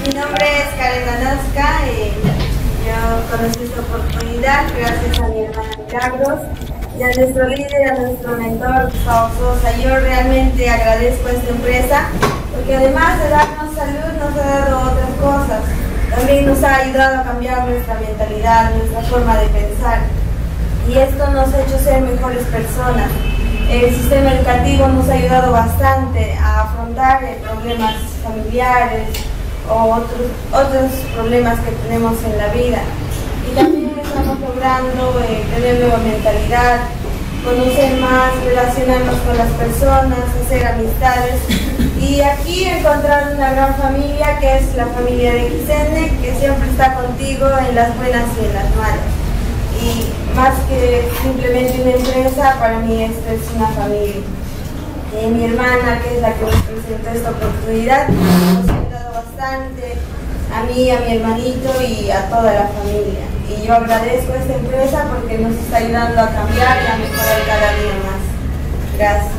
Mi nombre es Karen Danasca. Yo conocí esta oportunidad gracias a mi hermana Milagros y a nuestro líder, a nuestro mentor Gustavo Sosa. Yo realmente agradezco a esta empresa porque además de darnos salud nos ha dado otras cosas. También nos ha ayudado a cambiar nuestra mentalidad, nuestra forma de pensar, y esto nos ha hecho ser mejores personas. El sistema educativo nos ha ayudado bastante a afrontar problemas familiares o otros problemas que tenemos en la vida, y también estamos logrando tener nueva mentalidad, conocer más, relacionarnos con las personas, hacer amistades, y aquí encontrar una gran familia que es la familia de XN, que siempre está contigo en las buenas y en las malas. Y más que simplemente una empresa, para mí esto es una familia. Mi hermana, que es la que nos presentó esta oportunidad, nos ha ayudado bastante, a mí, a mi hermanito y a toda la familia. Y yo agradezco a esta empresa porque nos está ayudando a cambiar y a mejorar cada día más. Gracias.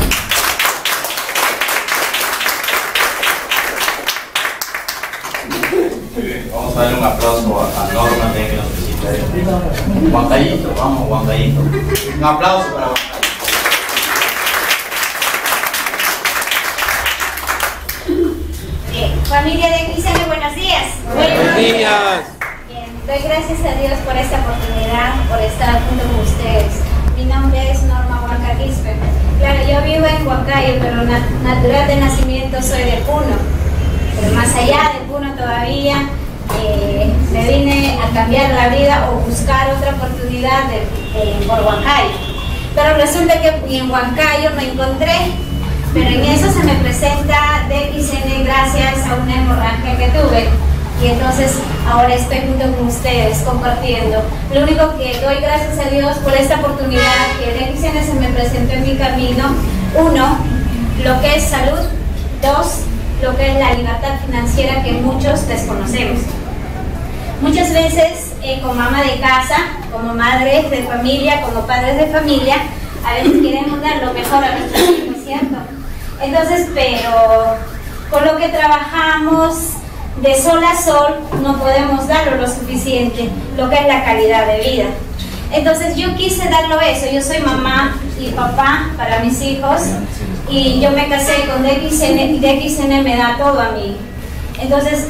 Muy bien, vamos a darle un aplauso a Norma que nos visita. Huancayito, vamos, Huancayito. Un aplauso para Huancayito. Bien, familia de XN, buenos días. Buenos días. Bien, doy gracias a Dios por esta oportunidad, por estar junto con ustedes. Mi nombre es Norma Huanca Quispe. Claro, yo vivo en Huancayo, pero natural de nacimiento soy de Puno. Pero más allá de Puno todavía, me vine a cambiar la vida o buscar otra oportunidad por Huancayo. Pero resulta que en Huancayo me encontré, pero en eso se me presenta DXN gracias a una hemorragia que tuve. Y entonces ahora estoy junto con ustedes compartiendo. Lo único que doy gracias a Dios por esta oportunidad que DXN se me presentó en mi camino. Uno, lo que es salud. Dos, lo que es la libertad financiera que muchos desconocemos. Muchas veces como ama de casa, como madres de familia, como padres de familia, a veces queremos dar lo mejor a nuestros hijos, ¿cierto? Entonces, pero con lo que trabajamos de sol a sol no podemos darlo lo suficiente, lo que es la calidad de vida. Entonces yo quise darlo eso. Yo soy mamá y papá para mis hijos y yo me casé con DXN y DXN me da todo a mí. Entonces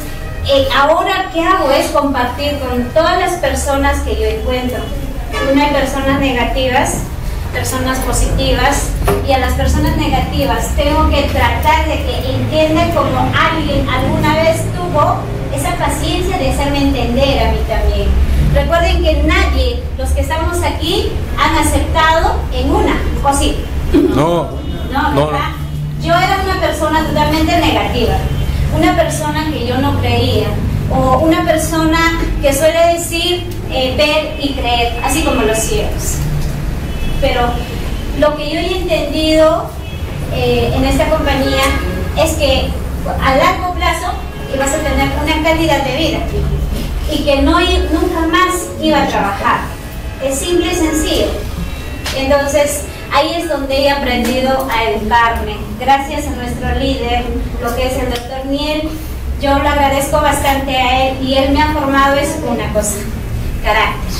ahora ¿qué hago? Es compartir con todas las personas que yo encuentro. No hay personas negativas, personas positivas, y a las personas negativas tengo que tratar de que entiendan como alguien alguna vez tuvo esa paciencia de hacerme entender a mí también. Recuerden que nadie, los que estamos aquí, han aceptado en una, ¿o sí? No, ¿verdad? Yo era una persona totalmente negativa, una persona que yo no creía, o una persona que suele decir ver y creer, así como los ciegos. Pero lo que yo he entendido en esta compañía es que a largo plazo vas a tener una calidad de vida y que nunca más iba a trabajar. Es simple y sencillo. Entonces ahí es donde he aprendido a educarme. Gracias a nuestro líder, lo que es el doctor Niel, yo le agradezco bastante a él, y él me ha formado es una cosa: carácter.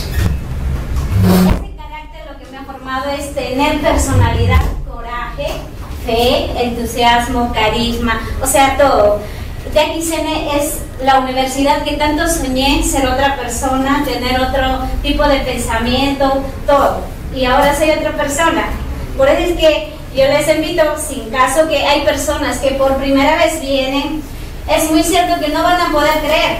Ese carácter lo que me ha formado es tener personalidad, coraje, fe, entusiasmo, carisma, o sea, todo. DXN es la universidad que tanto soñé, ser otra persona, tener otro tipo de pensamiento, todo. Y ahora soy otra persona. Por eso es que yo les invito, sin caso que hay personas que por primera vez vienen, es muy cierto que no van a poder creer.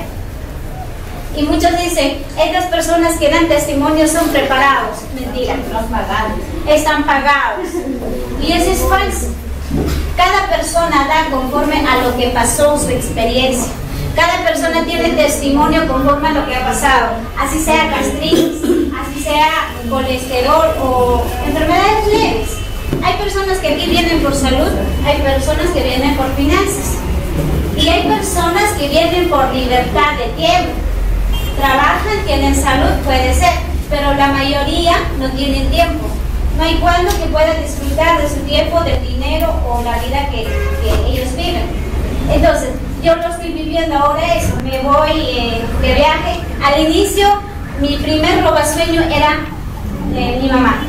Y muchos dicen, estas personas que dan testimonio son preparados. Mentira, están pagados. Y eso es falso. Cada persona da conforme a lo que pasó, su experiencia. Cada persona tiene testimonio conforme a lo que ha pasado. Así sea gastritis, así sea colesterol o enfermedades leves. Hay personas que aquí vienen por salud, hay personas que vienen por finanzas. Y hay personas que vienen por libertad de tiempo. Trabajan, tienen salud, puede ser, pero la mayoría no tienen tiempo. No hay cuando que pueda disfrutar de su tiempo, del dinero o la vida que ellos viven. Entonces, yo lo estoy viviendo ahora eso, me voy de viaje. Al inicio, mi primer robasueño era mi mamá,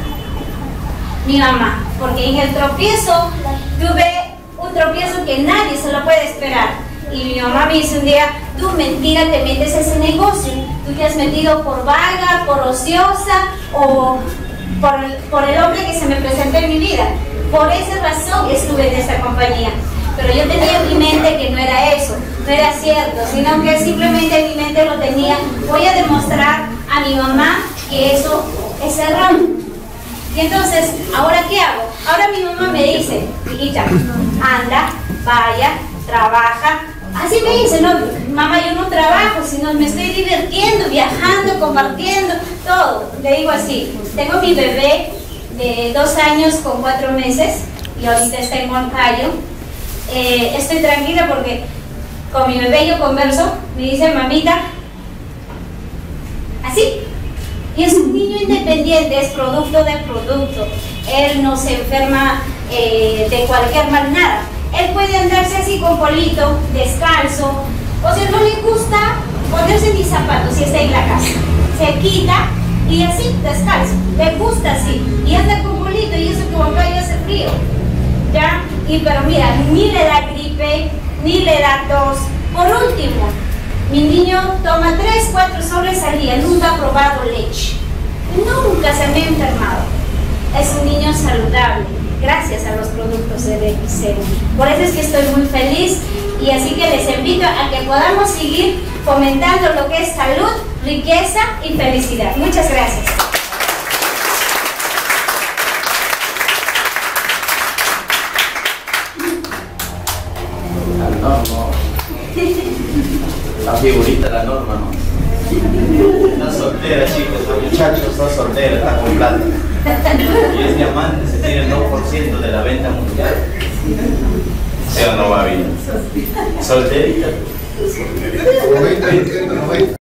porque en el tropiezo tuve un tropiezo que nadie se lo puede esperar. Y mi mamá me dice un día, tú mentira te metes a ese negocio, tú te has metido por vaga, por ociosa o por el hombre que se me presentó en mi vida. Por esa razón estuve en esta compañía. Pero yo tenía en mi mente que no era eso, no era cierto, sino que simplemente en mi mente lo tenía, voy a demostrar a mi mamá que eso es error. Y entonces, ¿ahora qué hago? Ahora mi mamá me dice, hijita, anda, vaya, trabaja. Así me dice, no, mamá, yo no trabajo, sino me estoy divirtiendo, viajando, compartiendo, todo. Le digo así, tengo mi bebé de 2 años con 4 meses y ahorita está en Huancayo. Estoy tranquila porque con mi bebé yo converso, me dice mamita, así. Y es un niño independiente, es producto del producto. Él no se enferma de cualquier manera. Él puede andarse así con polito, descalzo, o sea, no le gusta ponerse ni zapatos si está en la casa. Se quita y así, descalzo. Le gusta así. Y anda con polito y eso que Huancayo hace frío. ¿Ya? Pero mira, ni le da gripe, ni le da tos. Por último, mi niño toma 3-4 sobres al día, nunca ha probado leche. Nunca se me ha enfermado. Es un niño saludable, gracias a los productos de Epicero. Por eso es que estoy muy feliz y así que les invito a que podamos seguir fomentando lo que es salud, riqueza y felicidad. Muchas gracias. La figurita, la Norma, ¿no? Está soltera, chicos, el muchacho está soltera, está con plata. Y es diamante, se tiene el 2% de la venta mundial. ¿Sí o no va bien? Solterita.